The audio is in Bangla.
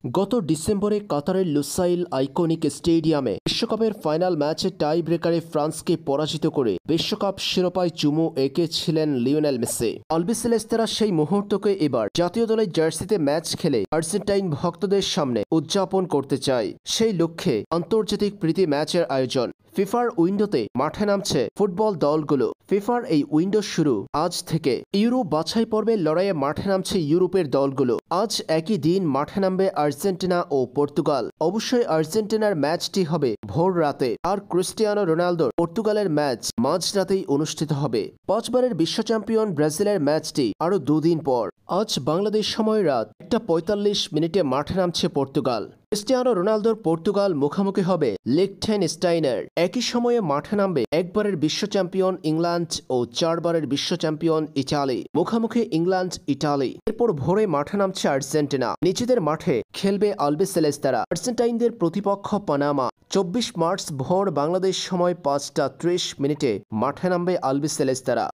গত ডিসেম্বরে কাতারের লুসাইল আইকনিক স্টেডিয়ামে বিশ্বকাপের ফাইনাল ম্যাচে টাই ব্রেকারে ফ্রান্সকে পরাজিত করে বিশ্বকাপ শিরোপায় চুমু এঁকেছিলেন লিওনেল মেসি। আলবিসেলেস্তেরা সেই মুহূর্তকে এবার জাতীয় দলের জার্সিতে ম্যাচ খেলে আর্জেন্টাইন ভক্তদের সামনে উদযাপন করতে চায়। সেই লক্ষ্যে আন্তর্জাতিক প্রীতি ম্যাচের আয়োজন। ফিফার উইন্ডোতে মাঠে নামছে ফুটবল দলগুলো। ফিফার এই উইন্ডো শুরু আজ থেকে। ইউরো বাছাই পর্বের লড়াইয়ে মাঠে নামছে ইউরোপের দলগুলো। আজ একই দিন মাঠে নামবে আর্জেন্টিনা ও পর্তুগাল। অবশ্যই আর্জেন্টিনার ম্যাচটি হবে ভোর রাতে, আর ক্রিস্টিয়ানো রোনালদোর পর্তুগালের ম্যাচ মাঝরাতেই অনুষ্ঠিত হবে। 5 বারের বিশ্ব চ্যাম্পিয়ন ব্রাজিলের ম্যাচটি আরও দুদিন পর। আজ বাংলাদেশ সময় রাত 1:45 মাঠে নামছে পর্তুগাল। ক্রিস্টিয়ানো রোনালদোর পর্তুগাল মুখোমুখি হবে লিখটেনস্টাইনের। একই সময়ে মাঠে নামবে একবারের বিশ্ব চ্যাম্পিয়ন ইংল্যান্ড ও 4 বারের বিশ্ব চ্যাম্পিয়ন ইটালি। মুখোমুখি ইংল্যান্ড ইটালি। এরপর ভোরে মাঠে নামছে আর্জেন্টিনা। নিজেদের মাঠে খেলবে আলবিসেলেস্তারা। আর্জেন্টাইনদের প্রতিপক্ষ পানামা। 24 মার্চ ভোর বাংলাদেশ সময় 5:30 মাঠে নামবে আলবিসেলেস্তারা।